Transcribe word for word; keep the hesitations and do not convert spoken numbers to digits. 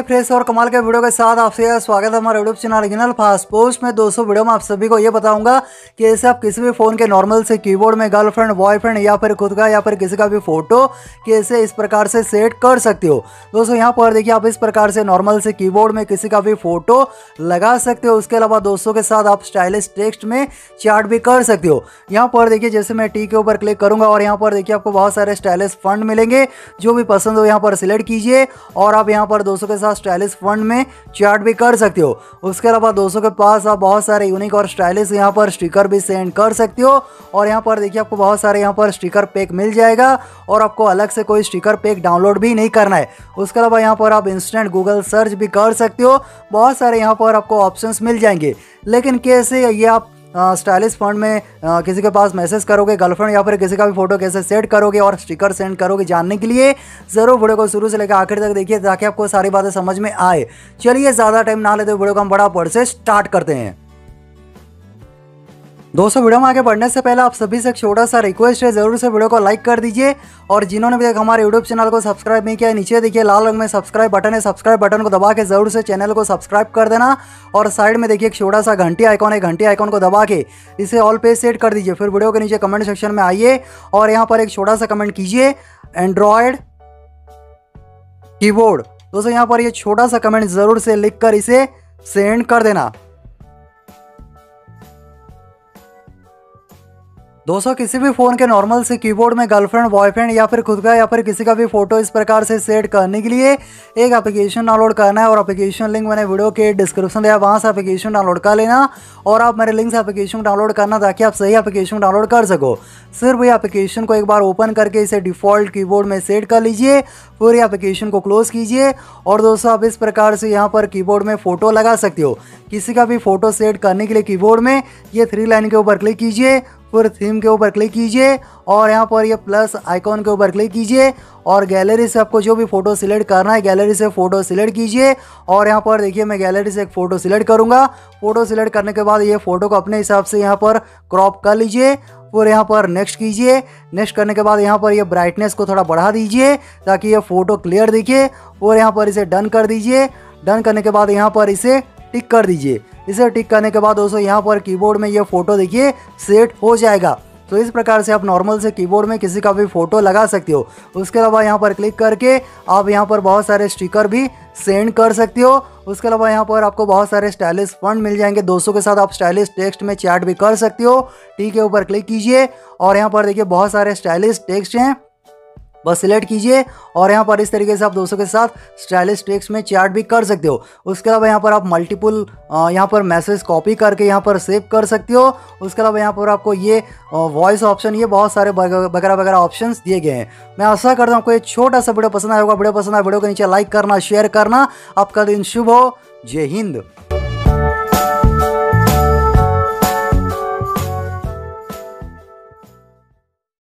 नए फ्रेश और कमाल के वीडियो के साथ आपसे स्वागत है हमारे YouTube channel original fast post में। दोस्तों वीडियो में आप सभी को ये बताऊंगा कि ऐसे आप किसी भी फ़ोन के नॉर्मल से कीबोर्ड में गर्लफ्रेंड बॉयफ्रेंड या फिर खुद का या फिर किसी का भी फोटो कैसे इस प्रकार से सेट कर सकते हो। दोस्तों यहाँ पर देखिए आप इस प्रकार से नॉर्मल से कीबोर्ड में किसी का भी फोटो लगा सकते हो। उसके अलावा दोस्तों के साथ आप स्टाइलिश टेक्स्ट में चैट भी कर सकते हो। यहाँ पर देखिए जैसे मैं टी के ऊपर क्लिक करूंगा और यहाँ पर देखिए आपको बहुत सारे स्टाइलिश फंड मिलेंगे, जो भी पसंद हो यहाँ पर सिलेक्ट कीजिए और आप यहाँ पर दोस्तों के साथ स्टाइलिश फंड में चैट भी कर सकते हो। उसके अलावा दोस्तों के पास आप बहुत सारे यूनिक और स्टाइलिश यहाँ पर स्टिकर भी सेंड कर सकते हो और यहाँ पर देखिए आपको बहुत सारे यहाँ पर स्टिकर पैक मिल जाएगा और आपको अलग से कोई स्टिकर पैक डाउनलोड भी नहीं करना है। उसके अलावा यहाँ पर आप इंस्टेंट गूगल सर्च भी कर सकते हो, बहुत सारे यहाँ पर आपको ऑप्शंस मिल जाएंगे। लेकिन कैसे ये आप स्टाइलिश फंड में आ, किसी के पास मैसेज करोगे, गर्लफ्रेंड या फिर किसी का भी फोटो कैसे सेट करोगे और स्टिकर सेंड करोगे, जानने के लिए ज़रूर वीडियो को शुरू से लेकर आखिर तक देखिए ताकि आपको सारी बातें समझ में आए। चलिए ज़्यादा टाइम ना लेते वीडियो को हम बड़ा पढ़ से स्टार्ट करते हैं। दोस्तों वीडियो में आगे बढ़ने से पहले आप सभी से एक छोटा सा रिक्वेस्ट है, जरूर से वीडियो को लाइक कर दीजिए और जिन्होंने भी हमारे यूट्यूब चैनल को सब्सक्राइब नहीं किया है नीचे देखिए लाल रंग में सब्सक्राइब बटन है, सब्सक्राइब बटन को दबा के जरूर से चैनल को सब्सक्राइब कर देना और साइड में देखिए एक छोटा सा घंटी आइकॉन है, घंटी आइकॉन को दबा के इसे ऑल पे सेट कर दीजिए। फिर वीडियो के नीचे कमेंट सेक्शन में आइए और यहाँ पर एक छोटा सा कमेंट कीजिए एंड्रॉयड कीबोर्ड। दोस्तों यहाँ पर ये छोटा सा कमेंट जरूर से लिख कर इसे सेंड कर देना। दोस्तों किसी भी फ़ोन के नॉर्मल से कीबोर्ड में गर्लफ्रेंड बॉयफ्रेंड या फिर खुद का या फिर किसी का भी फोटो इस प्रकार से सेट करने के लिए एक एप्लीकेशन डाउनलोड करना है और एप्लीकेशन लिंक मैंने वीडियो के डिस्क्रिप्शन दिया, वहाँ से एप्लीकेशन डाउनलोड कर लेना और आप मेरे लिंक से एप्लीकेशन डाउनलोड करना ताकि आप सही एप्लीकेशन डाउनलोड कर सको। सिर्फ ये एप्लीकेशन को एक बार ओपन करके इसे डिफ़ॉल्ट कीबोर्ड में सेट कर लीजिए, पूरी एप्लीकेशन को क्लोज कीजिए और दोस्तों आप इस प्रकार से यहाँ पर कीबोर्ड में फ़ोटो लगा सकते हो। किसी का भी फोटो सेट करने के लिए कीबोर्ड में ये थ्री लाइन के ऊपर क्लिक कीजिए, फिर थीम के ऊपर क्लिक कीजिए और यहाँ पर ये प्लस आइकॉन के ऊपर क्लिक कीजिए और गैलरी से आपको जो भी फ़ोटो सिलेक्ट करना है गैलरी से फ़ोटो सिलेक्ट कीजिए और यहाँ पर देखिए मैं गैलरी से एक फ़ोटो सिलेक्ट करूँगा। फ़ोटो सिलेक्ट करने के बाद ये फ़ोटो को अपने हिसाब से यहाँ पर क्रॉप कर लीजिए और यहाँ पर नेक्स्ट कीजिए। नेक्स्ट करने के बाद यहाँ पर ये ब्राइटनेस को थोड़ा बढ़ा दीजिए ताकि ये फ़ोटो क्लियर दिखे और यहाँ पर इसे डन कर दीजिए। डन करने के बाद यहाँ पर इसे टिक कर दीजिए। इसे टिक करने के बाद दोस्तों यहाँ पर कीबोर्ड में ये फ़ोटो देखिए सेट हो जाएगा। तो इस प्रकार से आप नॉर्मल से कीबोर्ड में किसी का भी फ़ोटो लगा सकते हो। उसके अलावा यहाँ पर क्लिक करके आप यहाँ पर बहुत सारे स्टिकर भी सेंड कर सकते हो। उसके अलावा यहाँ पर आपको बहुत सारे स्टाइलिश फंड मिल जाएंगे। दोस्तों के साथ आप स्टाइलिश टेक्स्ट में चैट भी कर सकते हो। टी के ऊपर क्लिक कीजिए और यहाँ पर देखिए बहुत सारे स्टाइलिश टेक्स्ट हैं, बस सिलेक्ट कीजिए और यहाँ पर इस तरीके से आप दोस्तों के साथ स्टाइलिश टेक्स्ट में चैट भी कर सकते हो। उसके अलावा यहाँ पर आप मल्टीपल यहाँ पर मैसेज कॉपी करके यहाँ पर सेव कर सकते हो। उसके अलावा यहाँ पर आपको ये वॉइस ऑप्शन, ये बहुत सारे वगैरह वगैरह ऑप्शंस दिए गए हैं। मैं आशा करता हूँ आपको ये छोटा सा वीडियो पसंद आया होगा। वीडियो पसंद आया वीडियो को नीचे लाइक करना, शेयर करना। आपका दिन शुभ हो। जय हिंद।